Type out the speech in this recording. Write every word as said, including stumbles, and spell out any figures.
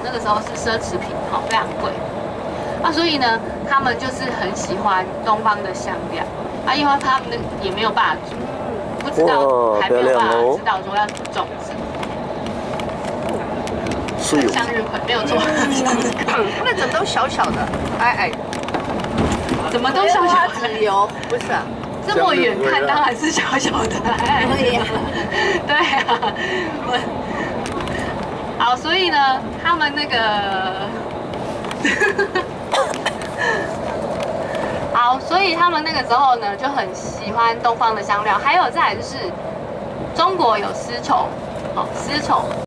那个时候是奢侈品，好非常贵。啊，所以呢，他们就是很喜欢东方的香料啊，因为他们也没有办法煮，不知道还没有办法知道说要怎么种植。 是有向日葵没有错， 那怎么都小小的，矮矮的， 怎么都小小的？ 油不是啊？ 这么远看当然是小小的，哎， 对呀， 对啊，我好，所以呢，他们那个。好，所以他们那个时候呢就很喜欢东方的香料，还有再来就是中国有丝绸，哦，丝绸。